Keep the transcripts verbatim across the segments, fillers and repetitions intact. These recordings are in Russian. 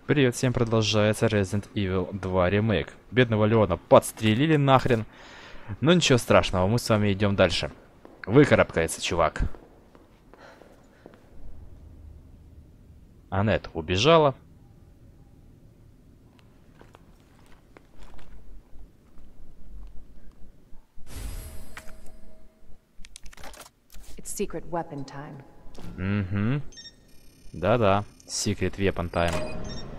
Привет, всем продолжается Resident Evil два ремейк. Бедного Леона подстрелили нахрен. Но ничего страшного, мы с вами идем дальше. Выкарабкается, чувак. Аннет убежала. It's secret weapon time. Угу. Да-да, Secret Weapon Time.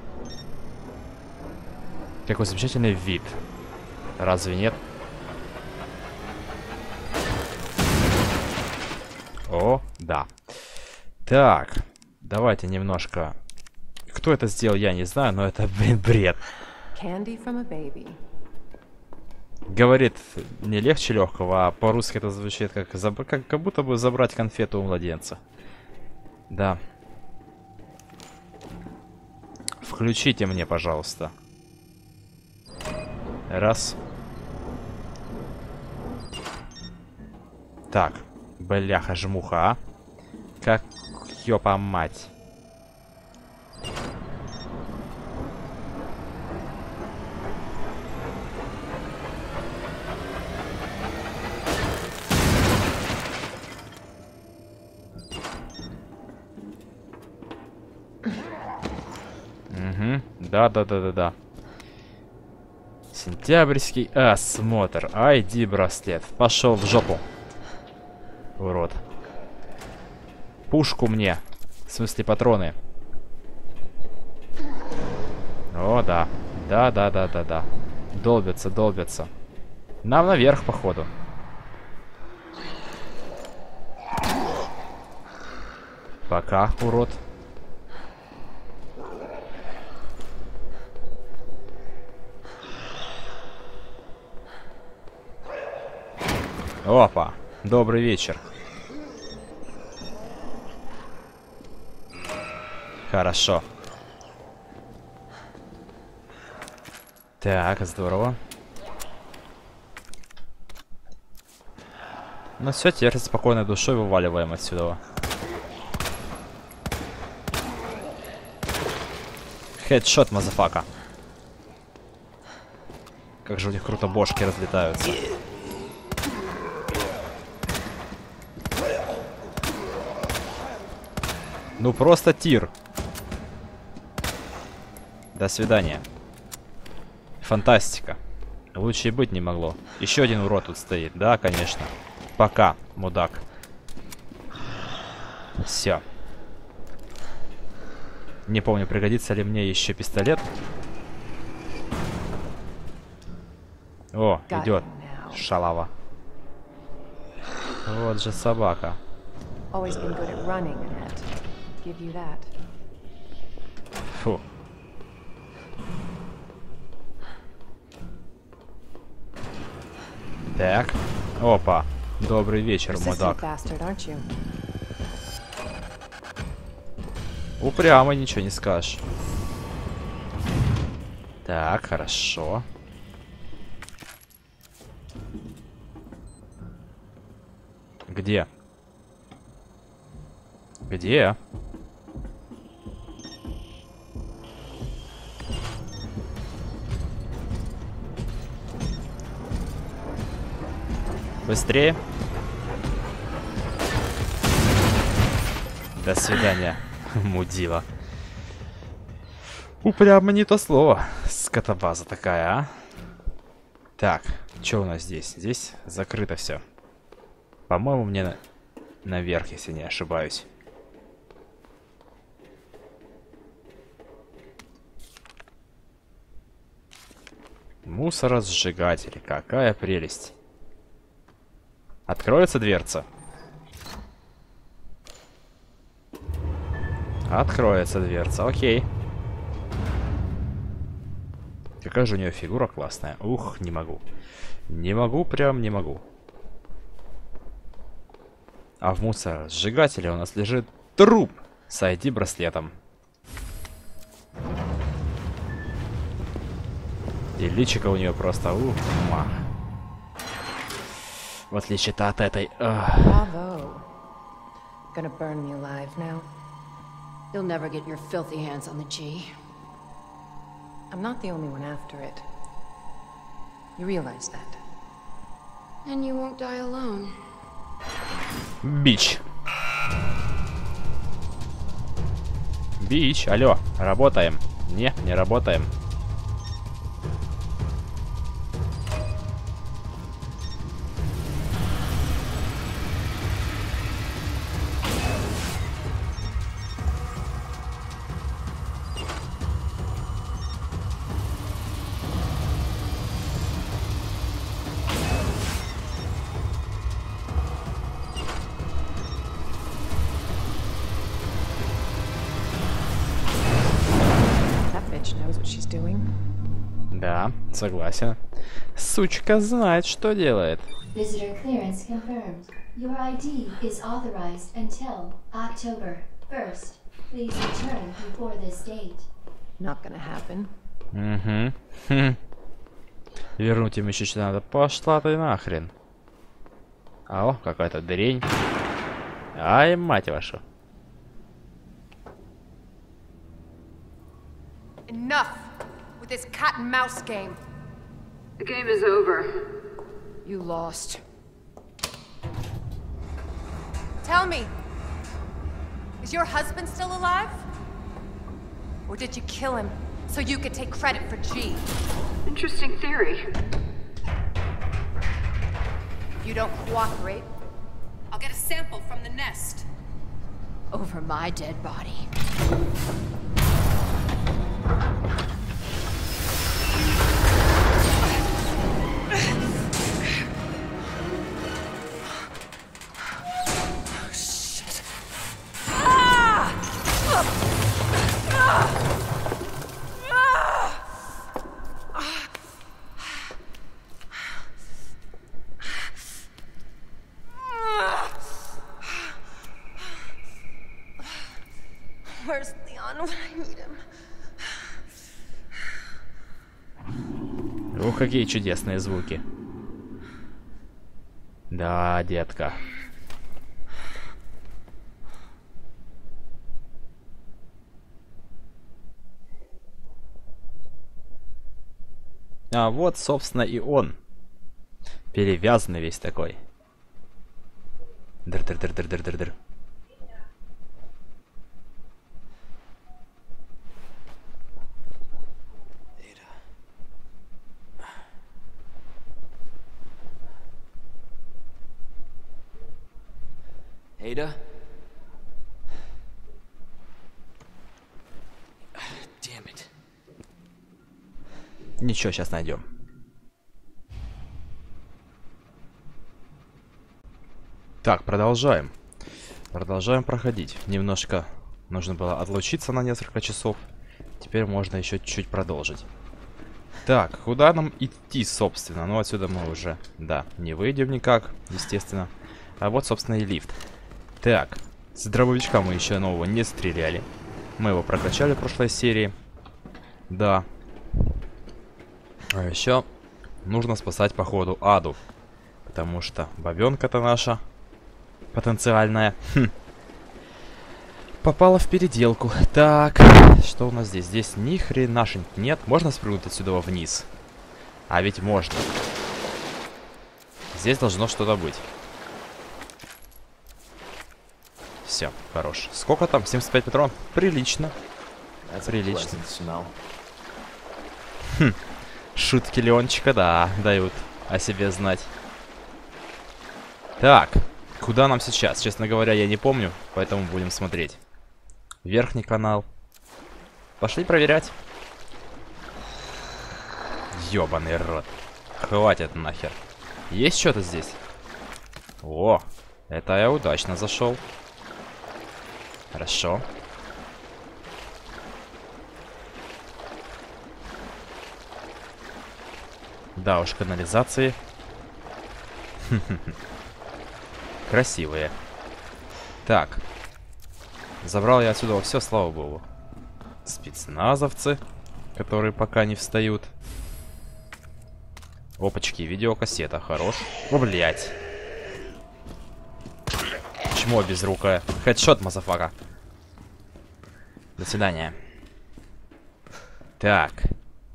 Какой замечательный вид. Разве нет? О, да. Так, давайте немножко... Кто это сделал, я не знаю, но это, блин, бред. Candy from a baby. Говорит не легче легкого, а по-русски это звучит как, заб... как, как будто бы забрать конфету у младенца. Да. Включите мне, пожалуйста. Раз. Так. Бляха-жмуха, а? Как ёпа мать. Угу. Да-да-да-да-да. Сентябрьский осмотр. ай ди-браслет. Пошел в жопу. Урод. Пушку мне. В смысле, патроны. О, да. Да-да-да-да-да. Долбятся, долбятся. Нам наверх, походу. Пока, урод. Опа. Добрый вечер. Хорошо. Так, здорово. Ну все, теперь со спокойной душой вываливаем отсюда. Хедшот, мазафака. Как же у них круто бошки разлетаются. Ну просто тир. До свидания. Фантастика. Лучше и быть не могло. Еще один урод тут стоит. Да, конечно. Пока, мудак. Все. Не помню, пригодится ли мне еще пистолет. О, идет. Шалава. Вот же собака. Фу. Так. Опа. Добрый вечер, мудак. Упрямо, ничего не скажешь. Так, хорошо. Где? Где? Быстрее. До свидания, мудила. Упрямо не то слово. Скотобаза такая, а? Так, что у нас здесь? Здесь закрыто все. По-моему, мне на... наверх, если не ошибаюсь. Мусоросжигатели. Какая прелесть. Откроется дверца? Откроется дверца, окей. Какая же у нее фигура классная. Ух, не могу. Не могу, прям не могу. А в мусоросжигателе у нас лежит труп с ай ди-браслетом. И личико у нее просто ух, ма. В отличие-то от этой. Bravo. Gonna burn me alive now. You'll never get your filthy hands on the G. I'm not the only one after it. You realize that? And you won't die alone. Бич. Бич, алло, работаем. Не, не работаем. Да, согласен. Сучка знает, что делает. Visitor clearance confirmed. Your I D is authorized until October first. Please return before this date. Not gonna happen. Угу. Хм. Вернуть им еще что надо. Пошла ты нахрен. Ау, какая-то дрень. Ай, мать вашу. Enough with this cat and mouse game. The game is over. You lost. Tell me, is your husband still alive? Or did you kill him so you could take credit for G? Interesting theory. If you don't cooperate, I'll get a sample from the nest. Over my dead body. Where's Leon when I need him? Ух, какие чудесные звуки. Да, детка. А вот, собственно, и он. Перевязанный весь такой. Др-др-др-др-др-др-др. Ada? Damn it. Ничего, сейчас найдем. Так, продолжаем. Продолжаем проходить. Немножко нужно было отлучиться на несколько часов. Теперь можно еще чуть-чуть продолжить. Так, куда нам идти, собственно? Ну, отсюда мы уже, да, не выйдем никак, естественно. А вот, собственно, и лифт. Так, с дробовичка мы еще нового не стреляли. Мы его прокачали в прошлой серии. Да. А еще нужно спасать, походу, Аду. Потому что бабенка-то наша потенциальная хм, попала в переделку. Так, что у нас здесь? Здесь ни хренашеньки нет. Можно спрыгнуть отсюда вниз? А ведь можно. Здесь должно что-то быть. Все, хорош. Сколько там? семьдесят пять патронов? Прилично. Прилично. Хм. Шутки Леончика, да, дают о себе знать. Так, куда нам сейчас? Честно говоря, я не помню, поэтому будем смотреть. Верхний канал. Пошли проверять. Ёбаный рот. Хватит нахер. Есть что-то здесь? О, это я удачно зашел. Хорошо. Да уж, канализации. Красивые. Так. Забрал я отсюда все, слава богу. Спецназовцы, которые пока не встают. Опачки, видеокассета, хорош. О, блядь. Чмо безрукое. Хедшот, мазафака. До свидания. Так.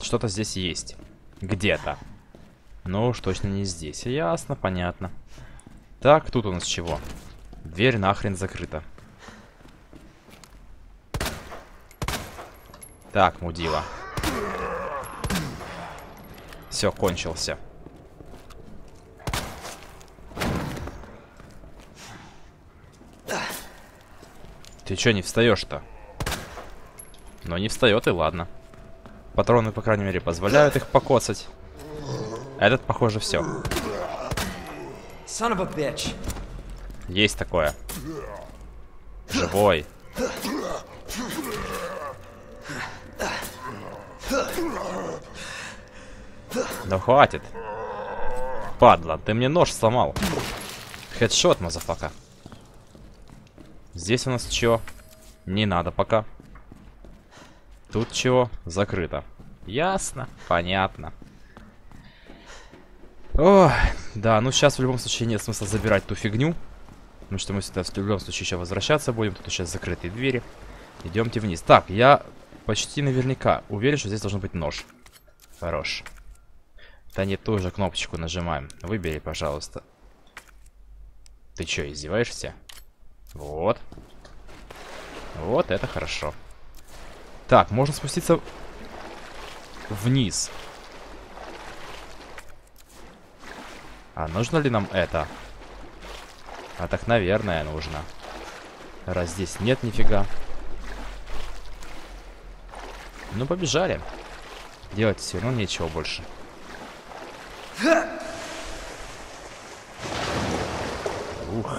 что-то здесь есть. Где-то. Но уж точно не здесь. Ясно, понятно. Так, тут у нас чего? Дверь нахрен закрыта. Так, мудила. Все, кончился. Ты чё не встаешь-то? Но не встает, и ладно. Патроны, по крайней мере, позволяют их покоцать. Этот, похоже, все. Son of a bitch. Есть такое. Живой. Да хватит. Падла, ты мне нож сломал. Хедшот, мазафака. Здесь у нас чё? Не надо пока. Тут чего? Закрыто. Ясно, понятно. Ой, да, ну сейчас в любом случае нет смысла забирать ту фигню. Потому что мы сюда в любом случае еще возвращаться будем. Тут сейчас закрытые двери. Идемте вниз. Так, я почти наверняка уверен, что здесь должен быть нож. Хорош. Да не ту же кнопочку нажимаем. Выбери, пожалуйста. Ты что, издеваешься? Вот. Вот это хорошо. Так, можно спуститься вниз. А нужно ли нам это? А так, наверное, нужно. Раз здесь нет нифига. Ну, побежали. Делать все равно нечего больше. Ух.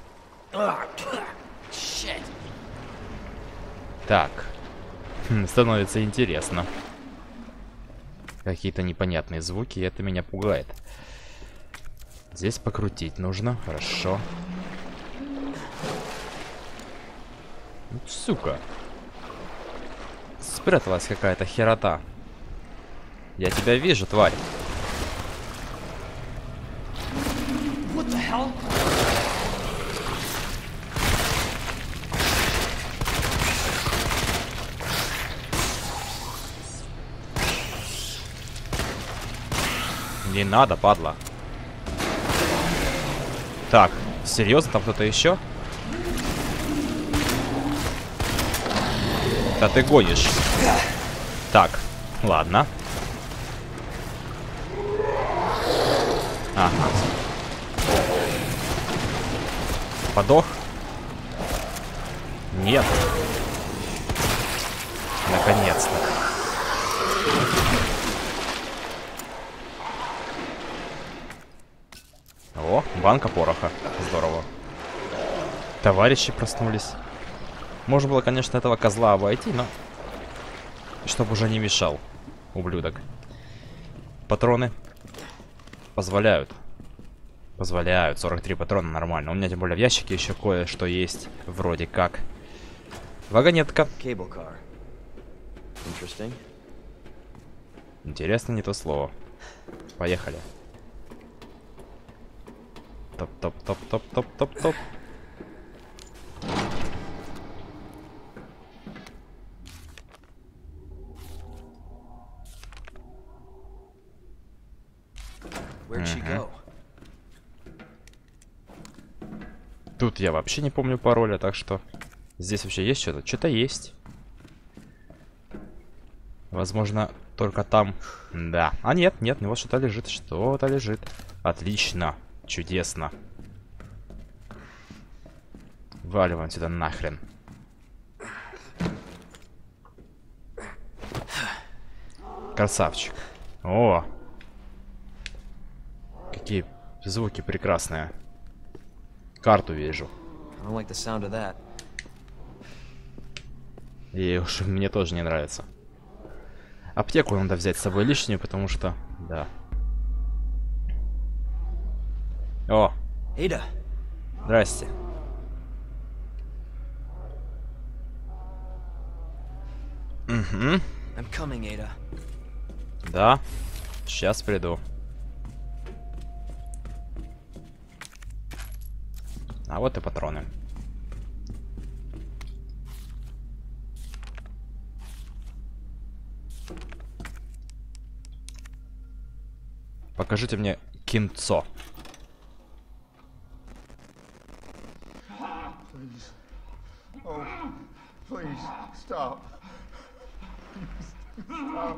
Так. Хм, становится интересно. Какие-то непонятные звуки, и это меня пугает. Здесь покрутить нужно. Хорошо. Сука. Спряталась какая-то херота. Я тебя вижу, тварь. What the hell? Не надо, падла. Так, серьезно, там кто-то еще? Да ты гонишь. Так, ладно. Ага. Подох? Нет. Наконец-то. О, банка пороха. Здорово. Товарищи проснулись. Можно было, конечно, этого козла обойти, но... чтобы уже не мешал, ублюдок. Патроны позволяют. Позволяют. сорок три патрона нормально. У меня тем более в ящике еще кое-что есть. Вроде как. Вагонетка. Интересно, не то слово. Поехали. Топ-топ-топ-топ-топ-топ-топ. Угу. Тут я вообще не помню пароля, так что... Здесь вообще есть что-то? Что-то есть. Возможно, только там... Да. А нет, нет, у него что-то лежит. Что-то лежит. Отлично. Чудесно. Валиваем сюда нахрен. Красавчик. О! Какие звуки прекрасные. Карту вижу. И уж мне тоже не нравится. Аптеку надо взять с собой лишнюю, потому что... Да. О! Ada. Здрасте. Угу. I'm coming, Ada. Да. Сейчас приду. А вот и патроны. Покажите мне кинцо. Oh, please, stop. Stop.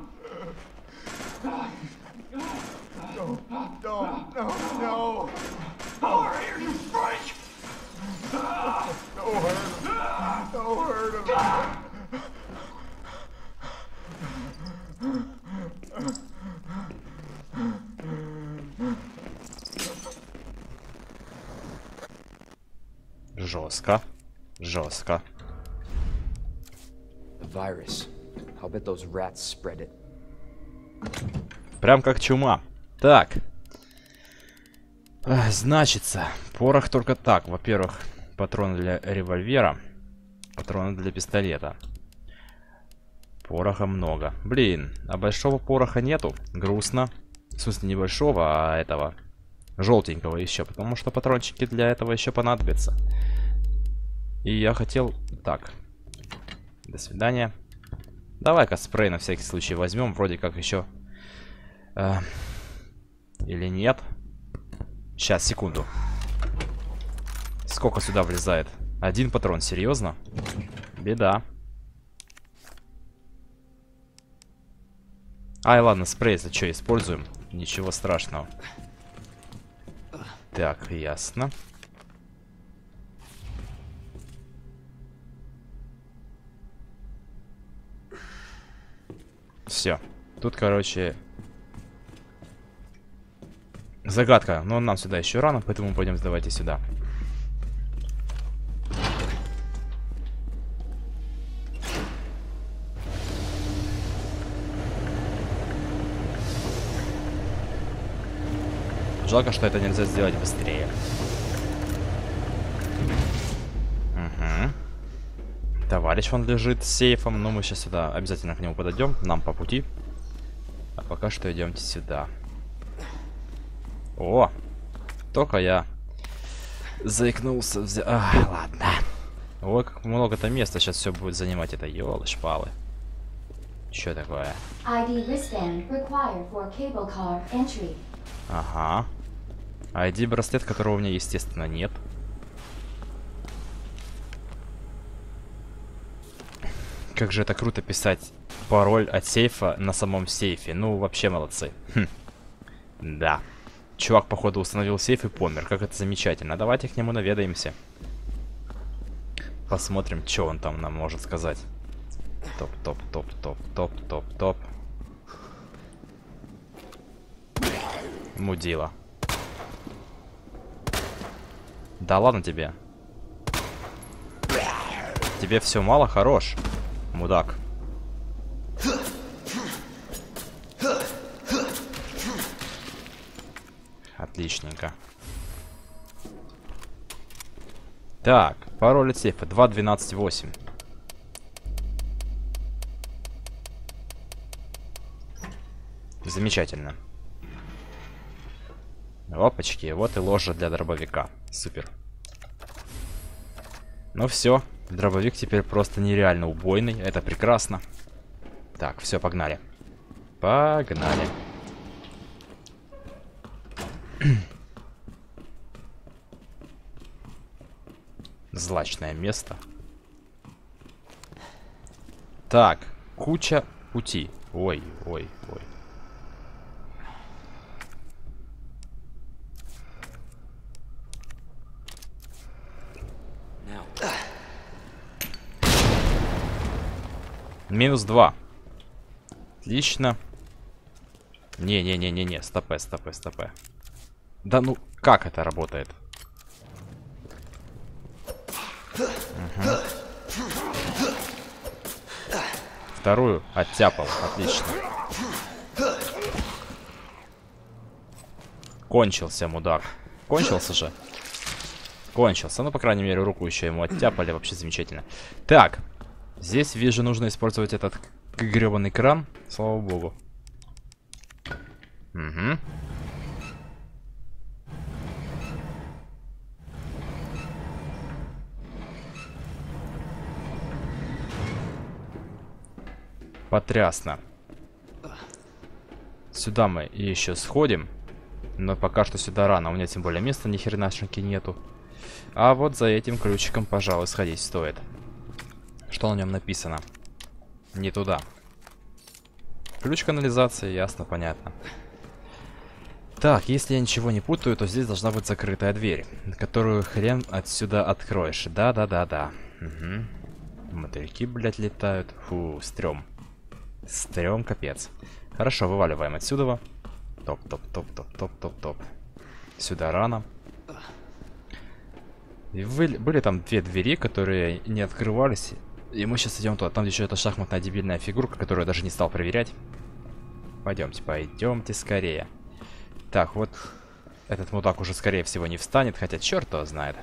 No, no, no, no. Over here, you freak! Don't hurt him. Don't hurt him. Жестко. Жестко. The virus. I'll bet those rats spread it. Прям как чума. Так. А, значится, порох только так. Во-первых, патроны для револьвера. Патроны для пистолета. Пороха много. Блин, а большого пороха нету. Грустно. В смысле, не большого, а этого. Желтенького еще. Потому что патрончики для этого еще понадобятся. И я хотел... Так. До свидания. Давай-ка спрей на всякий случай возьмем. Вроде как еще... Э, или нет? Сейчас, секунду. Сколько сюда влезает? Один патрон, серьезно? Беда. Ай, ладно, спрей, если что, используем. Ничего страшного. Так, ясно. Все. Тут, короче... Загадка. Но нам сюда еще рано, поэтому пойдем сдавайте сюда. Жалко, что это нельзя сделать быстрее. Угу. Товарищ он лежит с сейфом, но мы сейчас сюда обязательно к нему подойдем. Нам по пути. А пока что идемте сюда. О! Только я заикнулся. Взя... А, ладно. Ой, как много-то места сейчас все будет занимать. Это ёлы-шпалы. Что такое? ай ди wristband required for cable car entry. Ага. ай ди-браслет, которого у меня, естественно, нет. Как же это круто писать пароль от сейфа на самом сейфе. Ну, вообще молодцы. Хм. Да. Чувак, походу, установил сейф и помер. Как это замечательно. Давайте к нему наведаемся. Посмотрим, что он там нам может сказать. Топ-топ-топ-топ-топ-топ-топ. Мудила. Да ладно тебе. Тебе все мало, хорош, мудак. Отличненько. Так, пароль от сейфа два двенадцать восемь. Замечательно. Опачки, вот и ложа для дробовика. Супер. Ну все, дробовик теперь просто нереально убойный. Это прекрасно. Так, все, погнали. Погнали. Злачное место. Так, куча пути. Ой, ой, ой. Минус два. Отлично. Не-не-не-не-не. Стопэ, стопэ, стопэ. Да ну, как это работает? Угу. Вторую оттяпал. Отлично. Кончился, мудак. Кончился же. Кончился. Ну, по крайней мере, руку еще ему оттяпали. Вообще замечательно. Так. Здесь, вижу, нужно использовать этот гребаный кран. Слава богу. Угу. Потрясно. Сюда мы еще сходим. Но пока что сюда рано. У меня тем более места ни хренашеньки нету. А вот за этим ключиком, пожалуй, сходить стоит. Что на нем написано? Не туда. Ключ канализации, ясно, понятно. Так, если я ничего не путаю, то здесь должна быть закрытая дверь, которую хрен отсюда откроешь. Да-да-да-да. Угу. Мотыльки, блядь, летают. Фу, стрём. Стрём, капец. Хорошо, вываливаем отсюда. Топ-топ-топ-топ-топ-топ-топ. Сюда рано. И вы, были там две двери, которые не открывались. И мы сейчас идем туда. Там еще эта шахматная дебильная фигурка, которую я даже не стал проверять. Пойдемте, пойдемте скорее. Так, вот этот мудак уже, скорее всего, не встанет, хотя черт его знает.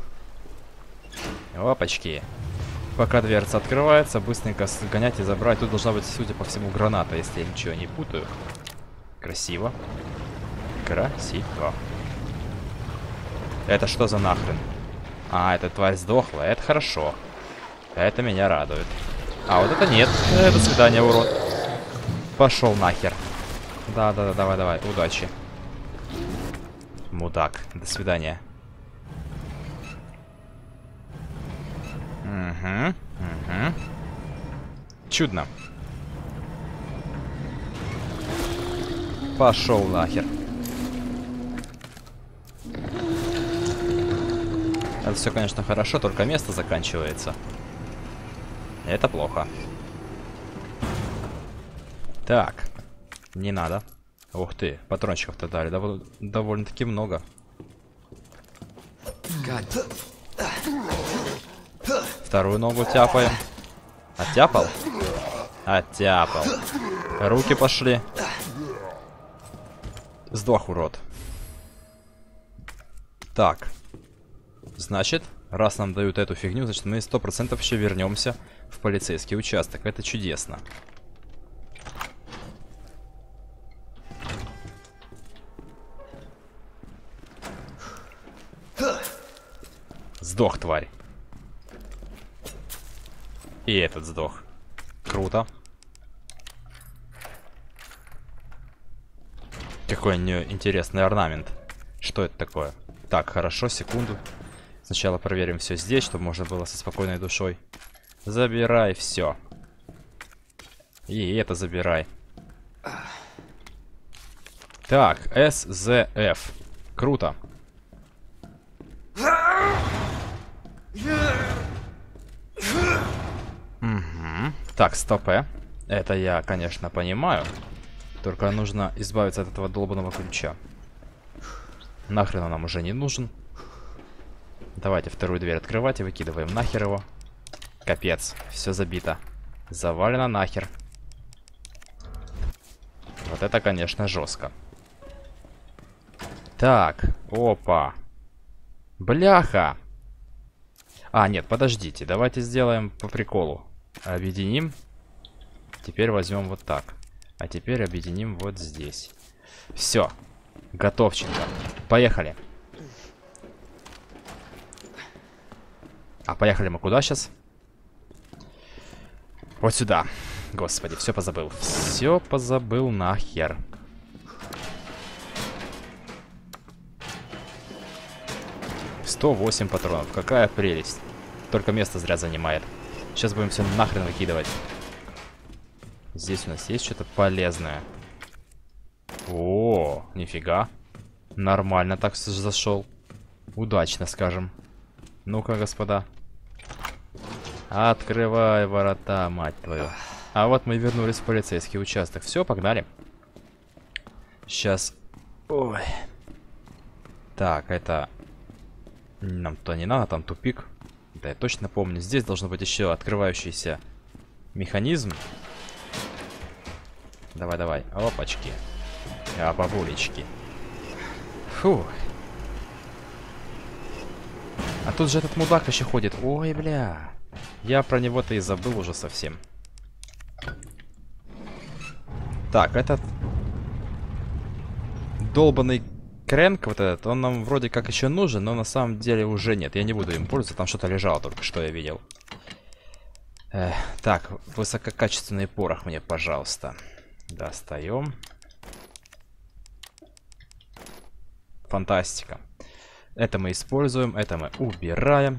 Опачки. Пока дверца открывается, быстренько сгонять и забрать. Тут должна быть, судя по всему, граната, если я ничего не путаю. Красиво. Красиво. Это что за нахрен? А, эта тварь сдохла, это хорошо. Это меня радует. А, вот это нет. Э, до свидания, урод. Пошел нахер. Да-да-да, давай-давай, удачи. Мудак, до свидания. Угу, угу. Чудно. Пошел нахер. Это все, конечно, хорошо, только место заканчивается. Это плохо. Так. Не надо. Ух ты, патрончиков-то дали. Дов довольно-таки много. Вторую ногу тяпаем. Оттяпал? Оттяпал. Руки пошли. Сдох, урод. Так. Значит, раз нам дают эту фигню, значит, мы сто процентов еще вернемся в полицейский участок. Это чудесно. Сдох, тварь. И этот сдох. Круто. Какой у нее интересный орнамент. Что это такое? Так, хорошо, секунду. Сначала проверим все здесь, чтобы можно было со спокойной душой. Забирай все. И это забирай. Так, эс зэ эф. Круто. Угу. Так, стоп, э. Это я, конечно, понимаю. Только нужно избавиться от этого долбанного ключа. Нахрен он нам уже не нужен. Давайте вторую дверь открывать и выкидываем нахер его. Капец, все забито. Завалено нахер. Вот это, конечно, жестко. Так, опа. Бляха. А, нет, подождите. Давайте сделаем по приколу. Объединим. Теперь возьмем вот так. А теперь объединим вот здесь. Все. Готовченко. Поехали. А поехали мы куда сейчас? Вот сюда. Господи, все позабыл. Все позабыл нахер. сто восемь патронов. Какая прелесть. Только место зря занимает. Сейчас будем все нахрен выкидывать. Здесь у нас есть что-то полезное. О, нифига. Нормально так зашел. Удачно, скажем. Ну-ка, господа. Открывай ворота, мать твою. А вот мы вернулись в полицейский участок. Все, погнали. Сейчас. Ой. Так, это... Нам туда не надо, там тупик. Да, я точно помню. Здесь должен быть еще открывающийся механизм. Давай, давай. Опачки. А, бабулечки. Фу. А тут же этот мудак еще ходит. Ой, бля. Я про него-то и забыл уже совсем. Так, этот долбанный крэнк вот этот, он нам вроде как еще нужен, но на самом деле уже нет. Я не буду им пользоваться, там что-то лежало только что, я видел. Эх, так, высококачественный порох мне, пожалуйста. Достаем. Фантастика. Это мы используем, это мы убираем.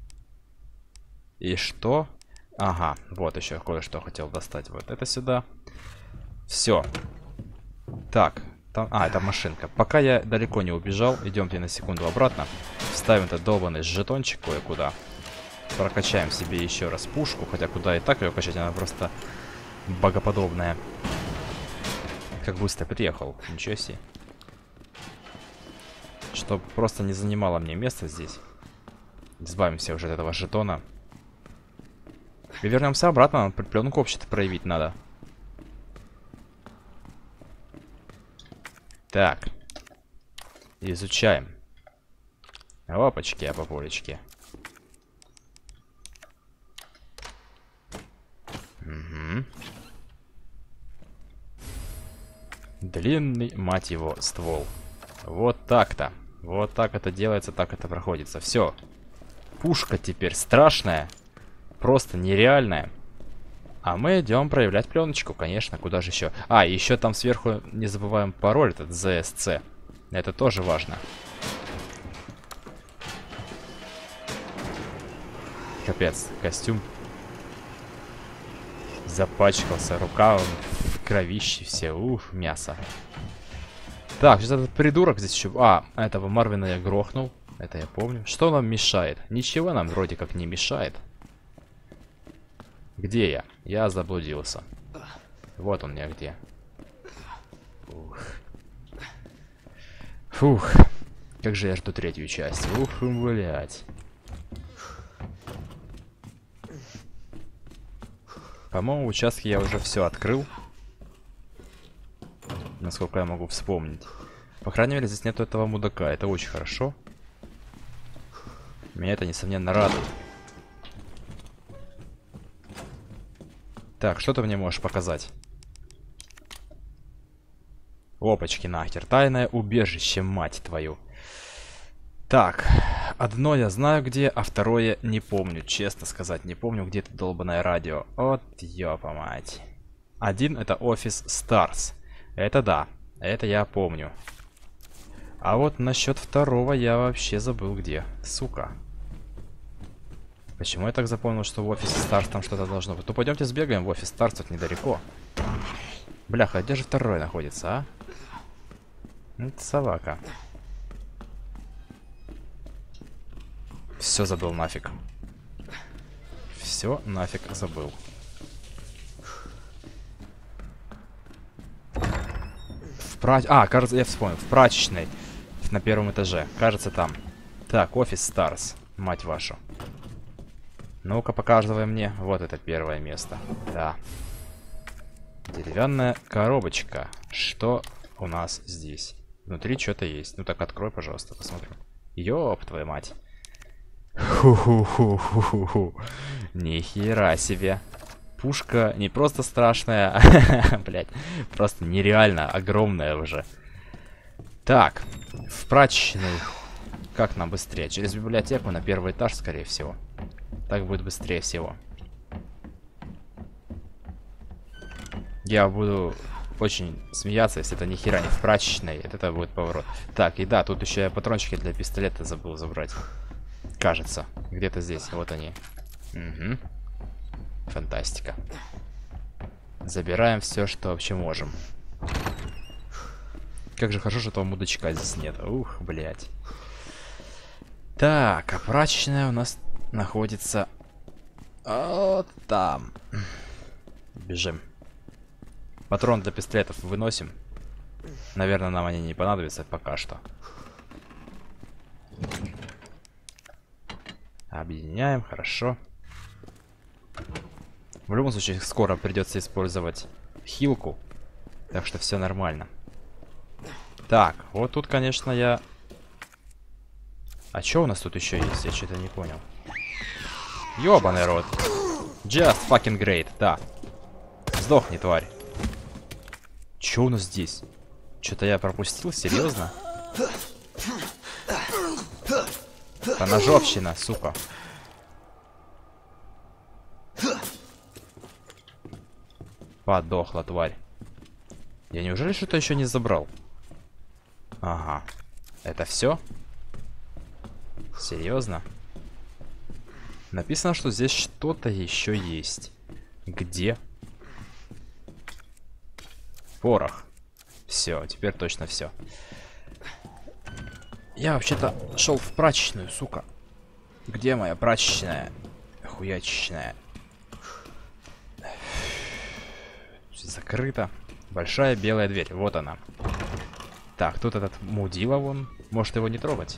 И что? Ага, вот еще кое-что хотел достать. Вот это сюда. Все. Так, там... А, это машинка. Пока я далеко не убежал, идемте на секунду обратно. Вставим этот долбанный жетончик кое-куда. Прокачаем себе еще раз пушку. Хотя куда и так ее качать, она просто богоподобная. Как быстро приехал. Ничего себе. Чтобы просто не занимало мне место здесь. Избавимся уже от этого жетона. И вернемся обратно. Нам пленку вообще-то проявить надо. Так. Изучаем. Опачки, а популечки. Угу. Длинный, мать его, ствол. Вот так-то. Вот так это делается, так это проходится. Все. Пушка теперь страшная. Просто нереальная. А мы идем проявлять пленочку, конечно. Куда же еще? А, еще там сверху не забываем пароль, этот зэ эс цэ. Это тоже важно. Капец, костюм запачкался, рука в кровище все. Уф, мясо. Так, сейчас этот придурок здесь еще... А, этого Марвина я грохнул. Это я помню. Что нам мешает? Ничего нам вроде как не мешает. Где я? Я заблудился. Вот он я где. Ух. Фух. Как же я жду третью часть. Ух, блядь. По-моему, участки я уже все открыл. Насколько я могу вспомнить. По крайней мере, здесь нету этого мудака. Это очень хорошо. Меня это, несомненно, радует. Так, что ты мне можешь показать? Опачки нахер. Тайное убежище, мать твою. Так, одно я знаю где, а второе не помню. Честно сказать, не помню, где это долбанное радио. Вот ёпа мать. Один это офис Старс. Это да, это я помню. А вот насчет второго я вообще забыл где. Сука. Почему я так запомнил, что в офисе Старс там что-то должно быть? Ну пойдемте сбегаем в офис Старс, тут недалеко. Бляха, а где же второй находится, а? Это собака. Все забыл нафиг. Все нафиг забыл. В прач... А, кажется, я вспомнил. В прачечной. На первом этаже. Кажется, там. Так, офис Старс. Мать вашу. Ну-ка, показывай мне. Вот это первое место. Да. Деревянная коробочка. Что у нас здесь? Внутри что-то есть. Ну так открой, пожалуйста, посмотрим. Ёб твою мать. Ху-ху-ху-ху-ху. Нихера себе. Пушка не просто страшная, блять, просто нереально огромная уже. Так, в прачечной. Как нам быстрее? Через библиотеку на первый этаж, скорее всего. Так будет быстрее всего. Я буду очень смеяться, если это ни хера не в прачечной. Это будет поворот. Так, и да, тут еще я патрончики для пистолета забыл забрать. Кажется, где-то здесь. Вот они. Угу. Фантастика. Забираем все, что вообще можем. Как же хорошо, что этого мудачка здесь нет. Ух, блядь. Так, а прачечная у нас находится вот там. Бежим. Патрон для пистолетов выносим. Наверное, нам они не понадобятся пока что. Объединяем, хорошо. В любом случае, скоро придется использовать хилку. Так что все нормально. Так, вот тут, конечно, я... А что у нас тут еще есть? Я что-то не понял. Ёбаный рот. Just fucking great, да. Сдохни, тварь. Что у нас здесь? Что-то я пропустил, серьезно? Это ножовщина, сука. Подохла, тварь. Я неужели что-то еще не забрал? Ага. Это все? Серьезно? Написано, что здесь что-то еще есть. Где? Порох. Все, теперь точно все. Я вообще-то шел в прачечную, сука. Где моя прачечная? Хуячечная. Закрыто. Большая белая дверь. Вот она. Так, тут этот мудила вон. Может его не трогать?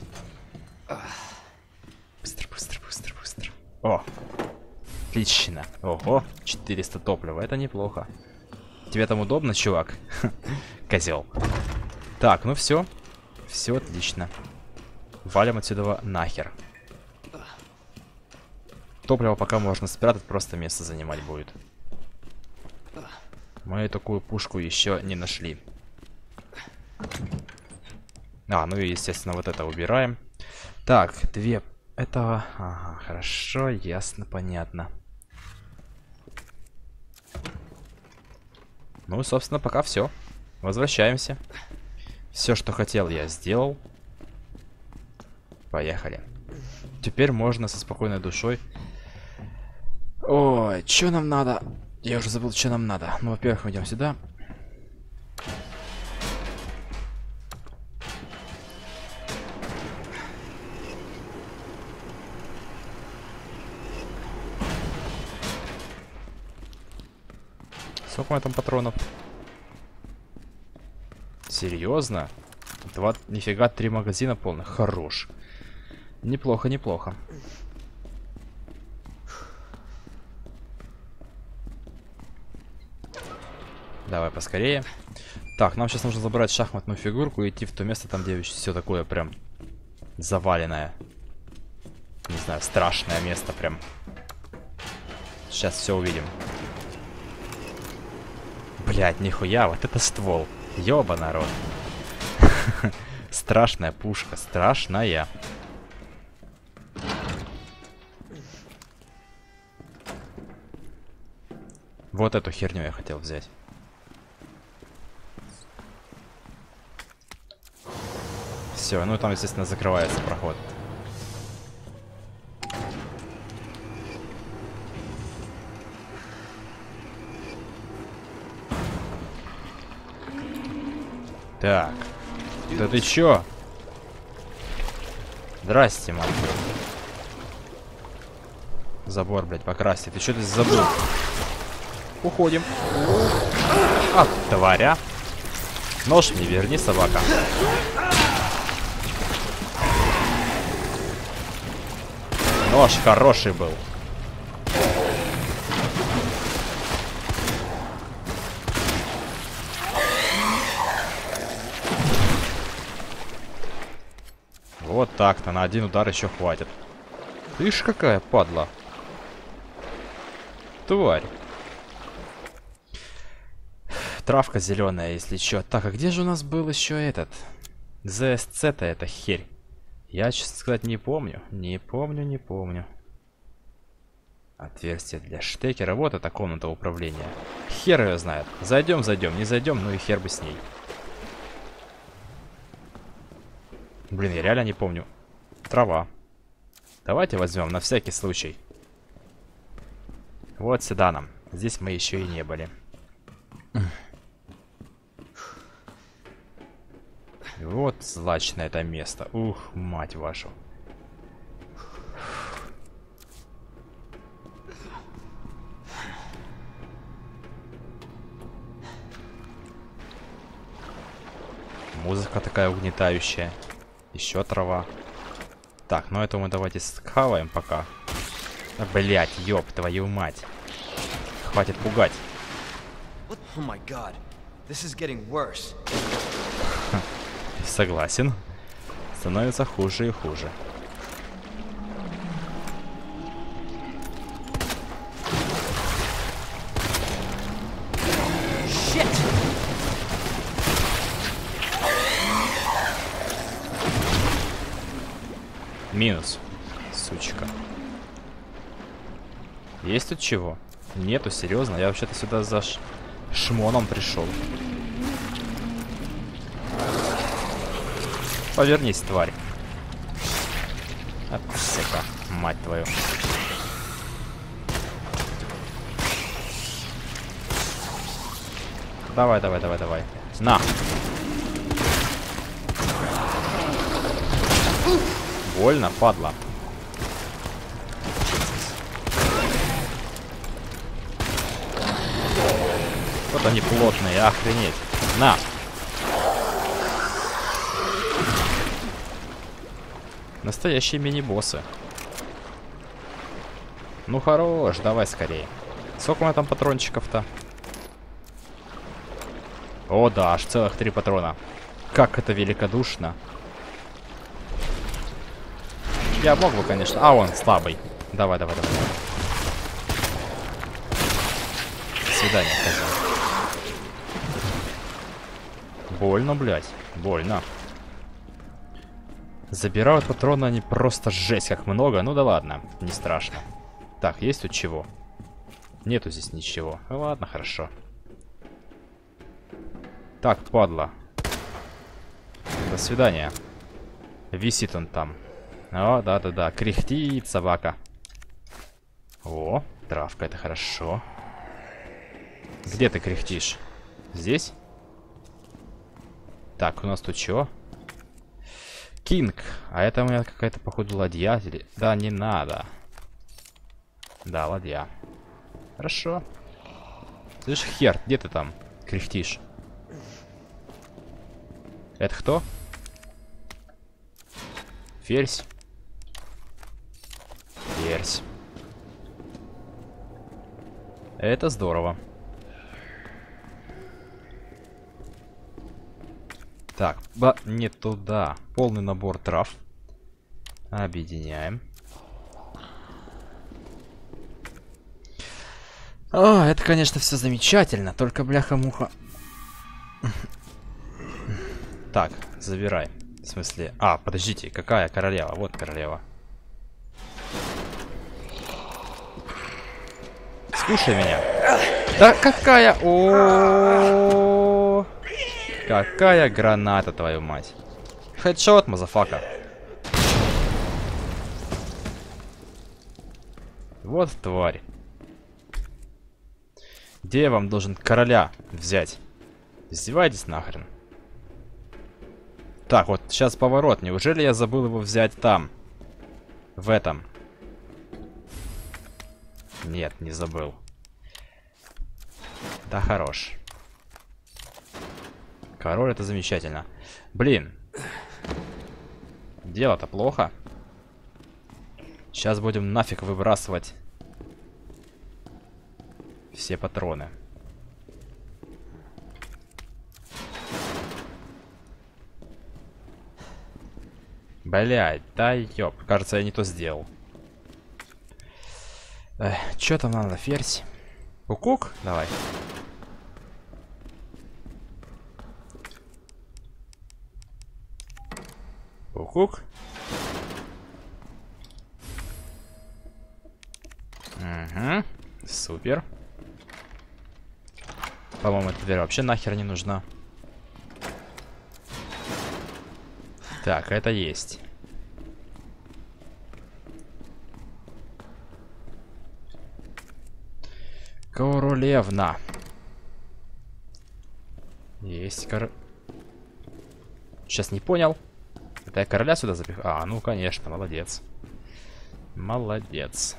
Быстро, быстро, быстро, быстро. О! Отлично. Ого, четыреста топлива. Это неплохо. Тебе там удобно, чувак? Козел. Так, ну все. Все отлично. Валим отсюда нахер. Топливо пока можно спрятать, просто место занимать будет. Мы такую пушку еще не нашли. А, ну и естественно вот это убираем. Так, две этого. Ага, хорошо, ясно, понятно. Ну, собственно, пока все. Возвращаемся. Все, что хотел, я сделал. Поехали. Теперь можно со спокойной душой. Ой, что нам надо? Я уже забыл, что нам надо. Ну, во-первых, мы идем сюда. Сколько у меня там патронов? Серьезно? Два, нифига, три магазина полных. Хорош. Неплохо, неплохо. Давай поскорее. Так, нам сейчас нужно забрать шахматную фигурку и идти в то место, там где все такое прям заваленное. Не знаю, страшное место прям. Сейчас все увидим. Блять, нихуя, вот это ствол. Ёба народ. Страшная пушка, страшная. Вот эту херню я хотел взять. Все, ну там, естественно, закрывается проход. Так. Да ты чё? Здрасте, мать. Забор, блядь, покрасьте. Ты чё здесь забыл? Уходим. А, тваря. Нож мне верни, собака. Нож хороший был. Вот так-то, на один удар еще хватит. Ишь, какая падла. Тварь. Травка зеленая, если что. Так, а где же у нас был еще этот? зэ эс цэ-то эта херь. Я, честно сказать, не помню. Не помню, не помню. Отверстие для штекера. Вот эта комната управления. Хер ее знает. Зайдем, зайдем. Не зайдем, ну и хер бы с ней. Блин, я реально не помню. Трава. Давайте возьмем на всякий случай. Вот сюда нам. Здесь мы еще и не были. Вот злачное это место. Ух, мать вашу. Музыка такая угнетающая. Еще трава. Так, ну это мы давайте схаваем пока. А, блять, ёб твою мать. Хватит пугать. Согласен. Становится хуже и хуже. Минус. Сучка. Есть тут чего? Нету, серьезно. Я вообще-то сюда за ш... шмоном пришел. Повернись, тварь. Отсека, мать твою. Давай, давай, давай, давай. На! Больно, падла. Вот они плотные, охренеть. На! Настоящие мини-боссы. Ну хорош, давай скорее. Сколько у меня там патрончиков-то? О да, аж целых три патрона. Как это великодушно. Я мог бы, конечно. А, он слабый. Давай, давай, давай. До свидания, козел. Больно, блядь. Больно. Забирают патроны, они просто жесть как много. Ну да ладно, не страшно. Так, есть тут чего? Нету здесь ничего. Ну ладно, хорошо. Так, падла. До свидания. Висит он там. О, да-да-да, кряхтит собака. О, травка, это хорошо. Где ты кряхтишь? Здесь? Так, у нас тут чего? Кинг. А это у меня какая-то, походу, ладья. Да, не надо. Да, ладья. Хорошо. Слышь, хер, где ты там кряхтишь? Это кто? Ферзь. Ферзь. Это здорово. Так, ба, не туда. Полный набор трав. Объединяем. А, это, конечно, все замечательно. Только бляха-муха. Так, забирай. В смысле... А, подождите, какая королева? Вот королева. Слушай меня. Да какая... О, какая граната, твою мать. Хедшот, мазафака. Вот тварь. Где я вам должен короля взять? Издевайтесь нахрен. Так, вот сейчас поворот. Неужели я забыл его взять там? В этом. Нет, не забыл. Да хорош. Король, это замечательно. Блин. Дело-то плохо. Сейчас будем нафиг выбрасывать все патроны. Блядь, да ёп. Кажется, я не то сделал. Эх, чё там надо, ферзь? Кукук? Давай. Кукук. Угу. Супер. По-моему, эта дверь вообще нахер не нужна. Так, это есть. Королевна. Есть кор... Сейчас не понял. Это я короля сюда запих... А, ну конечно, молодец. Молодец.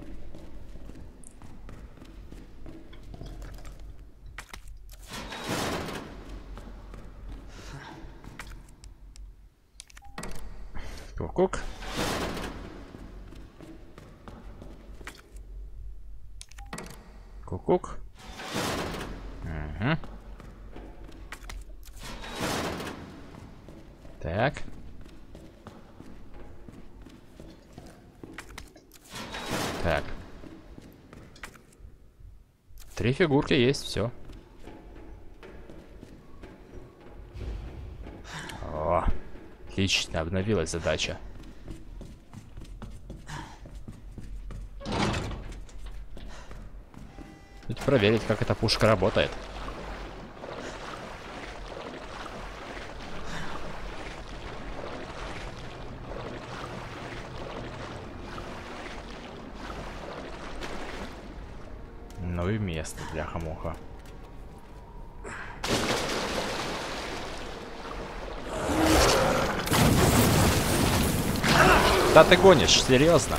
Кук-кук. Кук-кук. Угу. Так. Так. Три фигурки есть, все. О, отлично, обновилась задача. Тут проверить, как эта пушка работает. Ну и место, бляха-муха. Да ты гонишь, серьезно?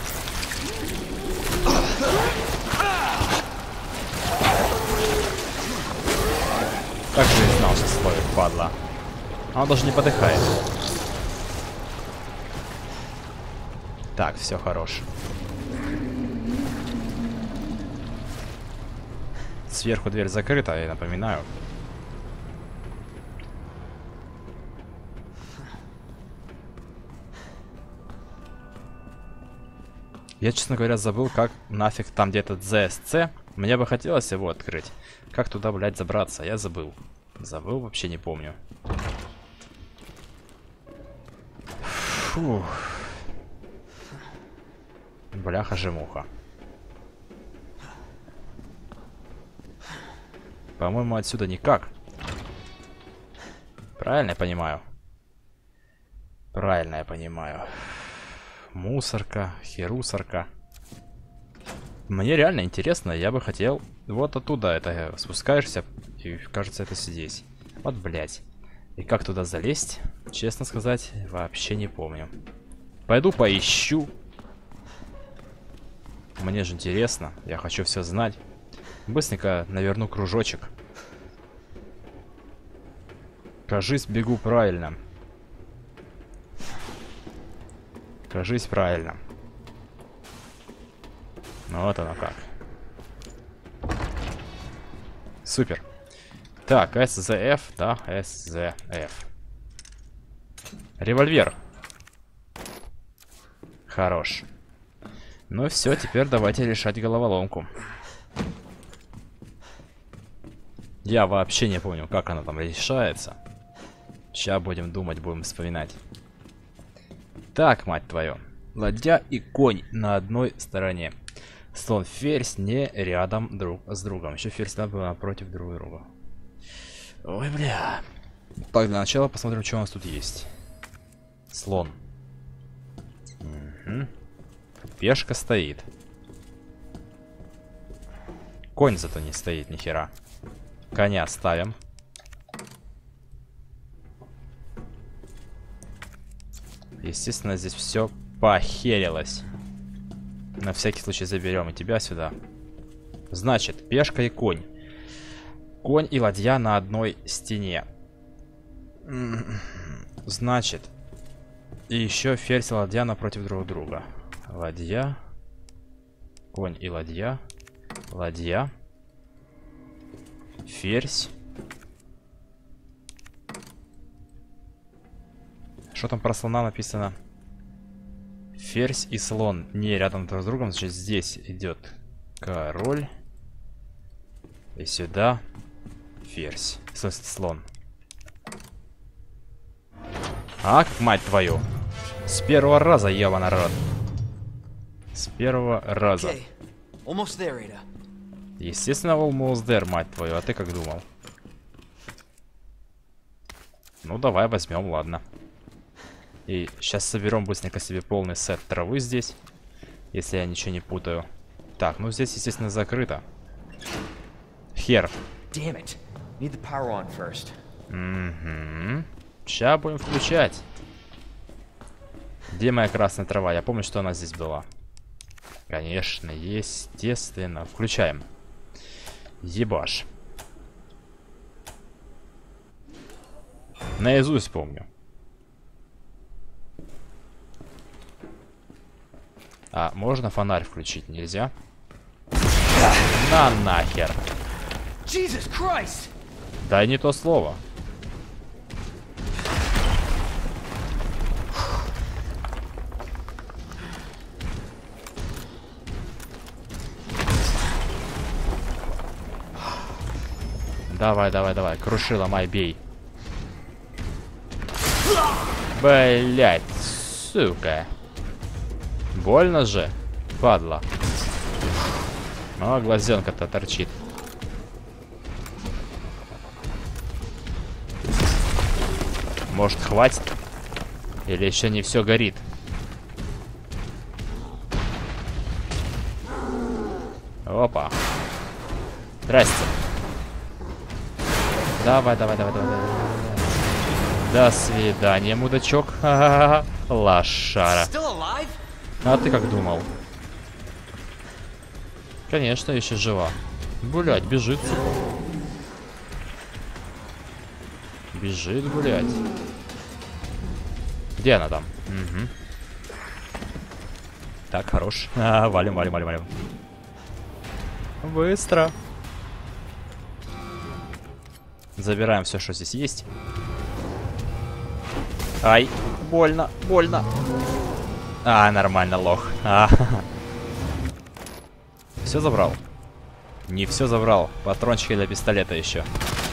Как же я знал, что словит, падла. Он даже не подыхает. Так, все хорош. Сверху дверь закрыта, я напоминаю. Я, честно говоря, забыл, как нафиг там где-то зэ эс цэ. Мне бы хотелось его открыть. Как туда, блядь, забраться? Я забыл. Забыл, вообще не помню. Фух. Бляха-жемуха. По-моему, отсюда никак. Правильно я понимаю? Правильно я понимаю. Мусорка, херусорка. Мне реально интересно, я бы хотел... Вот оттуда это спускаешься, и кажется, это здесь. Вот, блядь. И как туда залезть, честно сказать, вообще не помню. Пойду поищу. Мне же интересно, я хочу все знать. Быстренько наверну кружочек. Кажись, бегу правильно. Кажись, правильно. Ну вот оно как. Супер. Так, эс зэ эф, да, эс зэ эф. Револьвер. Хорош. Ну все, теперь давайте решать головоломку. Я вообще не помню, как она там решается. Сейчас будем думать, будем вспоминать. Так, мать твою. Ладья и конь на одной стороне. Слон, ферзь не рядом друг с другом. Еще ферзь надо было напротив друг друга. Ой, бля. Так, для начала посмотрим, что у нас тут есть. Слон. Угу. Пешка стоит. Конь зато не стоит, нихера. Коня ставим. Естественно, здесь все похерилось. На всякий случай заберем и тебя сюда. Значит, пешка и конь. Конь и ладья на одной стене. Значит, и еще ферзь и ладья напротив друг друга. Ладья. Конь и ладья. Ладья. Ферзь. Что там про слона написано? Ферзь и слон не рядом друг с другом. Значит, здесь идет король. И сюда ферзь. В смысле, слон. Ах, мать твою. С первого раза, ева народ. С первого раза. Okay. Almost there, Ada. Естественно, almost there, мать твою. А ты как думал? Ну, давай возьмем, ладно. И сейчас соберем быстренько себе полный сет травы здесь. Если я ничего не путаю. Так, ну здесь, естественно, закрыто. Хер. Damn it. Need the power on first. Угу. Сейчас будем включать. Где моя красная трава? Я помню, что она здесь была. Конечно, естественно. Включаем. Ебаш. Наизусть помню. А, можно фонарь включить? Нельзя? На нахер. Jesus Christ! Да не то слово. Давай, давай, давай. Круши, ломай, бей. Блять, сука. Больно же, падла. О, глазенка-то торчит. Может, хватит? Или еще не все горит? Опа. Здрасте. Давай, давай, давай, давай, давай. До свидания, мудачок. Ха-ха-ха. Лошара. А ты как думал? Конечно, еще жива. Гулять, бежит, сука. Бежит гулять. Где она там? Угу. Так, хорош. А, валим, валим, валим, валим. Быстро. Забираем все, что здесь есть. Ай, больно, больно. А, нормально, лох. А, все забрал? Не все забрал. Патрончики для пистолета еще.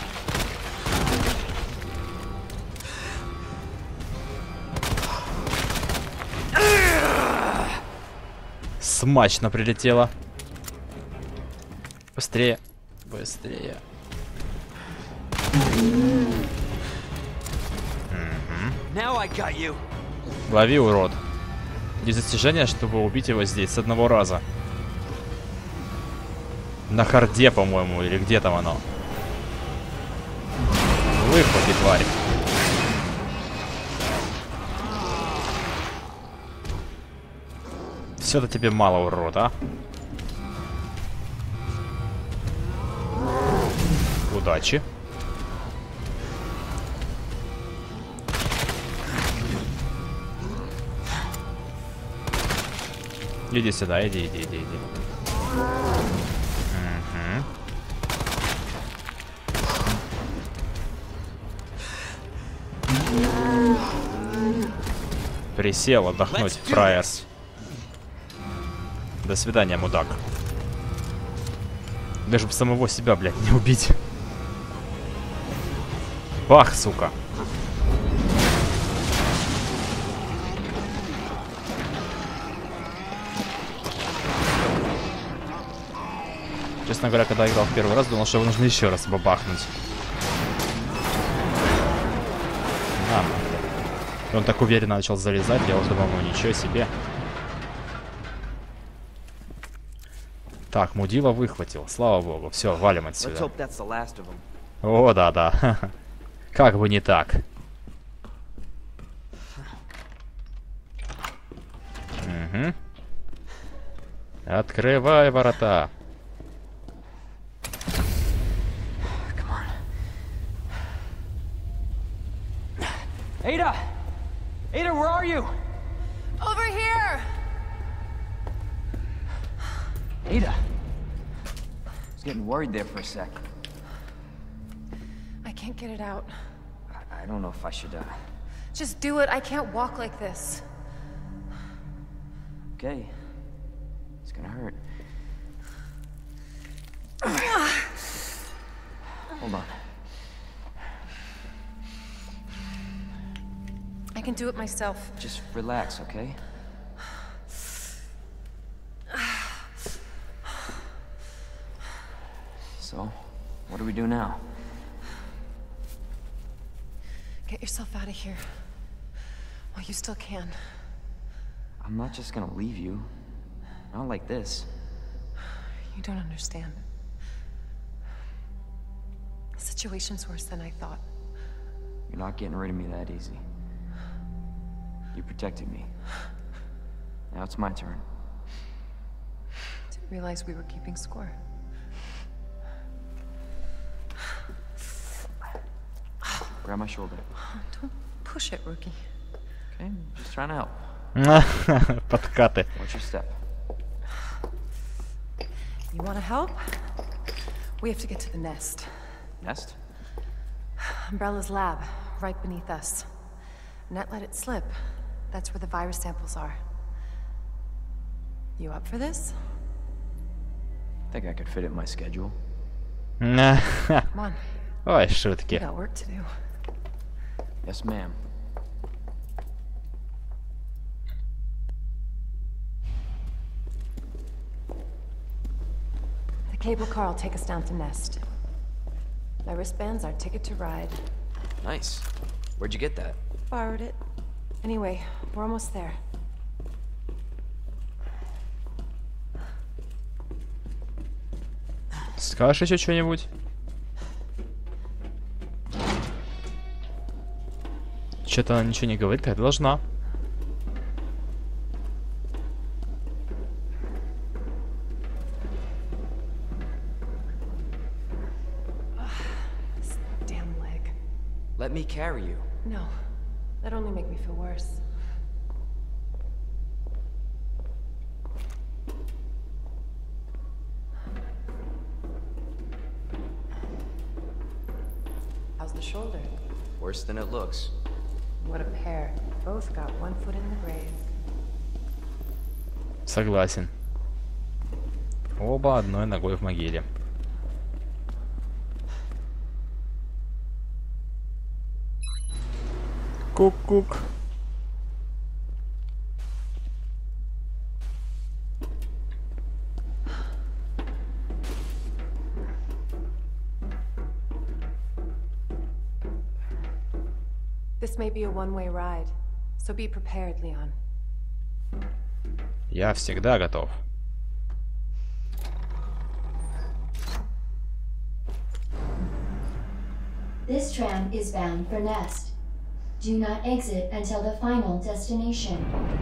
Смачно прилетело. Быстрее. Быстрее. Лови, урод. Здесь достижение, чтобы убить его здесь с одного раза. На харде, по-моему, или где там оно. Выхвати, тварь. Все-то тебе мало, урод, а? Удачи. Иди сюда, иди, иди, иди, иди. Угу. Присел отдохнуть, фраер. До свидания, мудак. Даже бы самого себя, блядь, не убить. Бах, сука. Честно говоря, когда играл в первый раз, думал, что его нужно еще раз бабахнуть. А, и он так уверенно начал залезать, я уже думал, ну ничего себе. Так, мудила выхватил, слава богу. Все, валим отсюда. О, да-да. Как бы не так. Угу. Открывай ворота. Ada! Ada, where are you? Over here! Ada! I was getting worried there for a sec. I can't get it out. I, I don't know if I should, uh... Just do it. I can't walk like this. Okay. It's gonna hurt. Hold on. I can do it myself. Just relax, okay? So, what do we do now? Get yourself out of here. While you still can. I'm not just gonna leave you. Not like this. You don't understand. The situation's worse than I thought. You're not getting rid of me that easy. You protected me. Now it's my turn. Didn't realize we were keeping score. Grab my shoulder. Don't push it, rookie. Okay, I'm just trying to help. Подкаты. Watch your step. You want to help? We have to get to the nest. Nest? Umbrella's lab, right beneath us. Net let it slip. That's where the virus samples are. You up for this? Think I could fit it in my schedule. Come on. Ой, We шутки. got work to do. Yes, ma'am. The cable car will take us down to Nest. My wristband's our ticket to ride. Nice. Where'd you get that? Borrowed it. Anyway, we're almost there. Скажешь еще что-нибудь? Что-то она ничего не говорит, как должна. Damn leg. Let me carry you. No, that only make me feel worse. How's the shoulder? Worse than it looks. What a pair. Both got one foot in the grave. Согласен. Оба одной ногой в могиле. Кук-кук. This may be a one-way ride, so be prepared, Leon. Я всегда готов. This tram is bound for Nest. Do not exit until the final destination.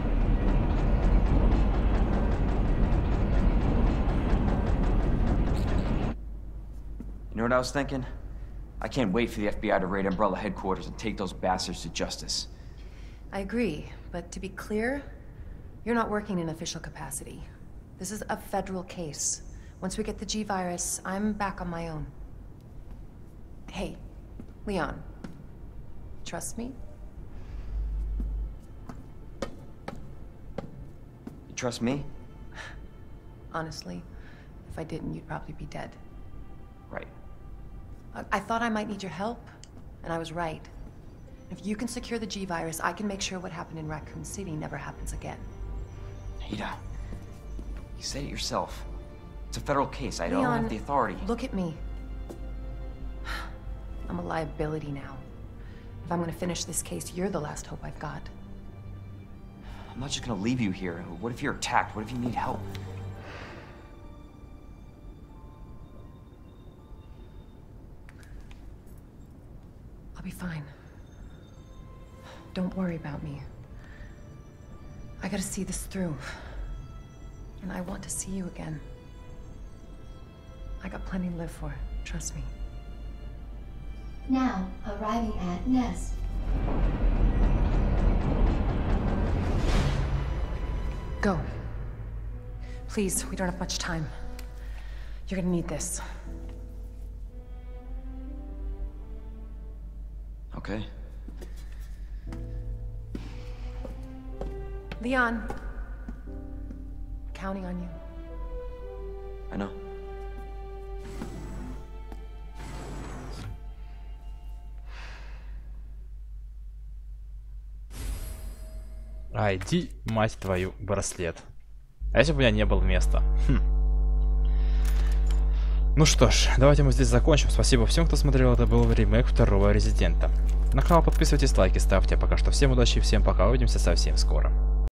You know what I was thinking? I can't wait for the F B I to raid Umbrella headquarters and take those bastards to justice. I agree, but to be clear, you're not working in official capacity. This is a federal case. Once we get the G virus, I'm back on my own. Hey, Leon. Trust me? You trust me? Honestly, if I didn't, you'd probably be dead. Right. I, I thought I might need your help, and I was right. If you can secure the G virus, I can make sure what happened in Raccoon City never happens again. Ada, you said it yourself. It's a federal case. I don't Leon, have the authority. Look at me. I'm a liability now. If I'm gonna finish this case, you're the last hope I've got. I'm not just gonna leave you here. What if you're attacked? What if you need help? I'll be fine. Don't worry about me. I gotta see this through. And I want to see you again. I got plenty to live for, trust me. Now, arriving at Nest. Go. Please, we don't have much time. You're gonna need this. Okay. Leon. I'm counting on you. I know. А, иди, мать твою, браслет. А если бы у меня не было места? Хм. Ну что ж, давайте мы здесь закончим. Спасибо всем, кто смотрел. Это был ремейк второго Резидента. На канал подписывайтесь, лайки ставьте. Пока что всем удачи и всем пока. Увидимся совсем скоро.